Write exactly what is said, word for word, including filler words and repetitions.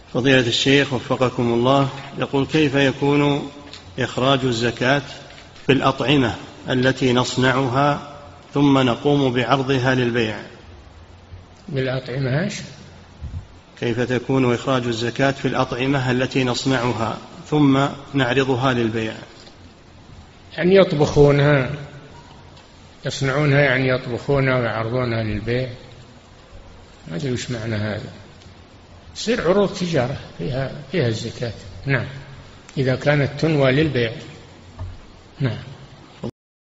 فضيلة الشيخ وفقكم الله، يقول: كيف يكون إخراج الزكاة في الأطعمة التي نصنعها ثم نقوم بعرضها للبيع؟ بالأطعمة إيش؟ كيف تكون إخراج الزكاة في الأطعمة التي نصنعها ثم نعرضها للبيع؟ يعني يطبخونها، يصنعونها، يعني يطبخونها ويعرضونها للبيع. ما أدري وش معنى هذا. تصير عروض تجارة فيها فيها الزكاة. نعم، إذا كانت تنوى للبيع. نعم.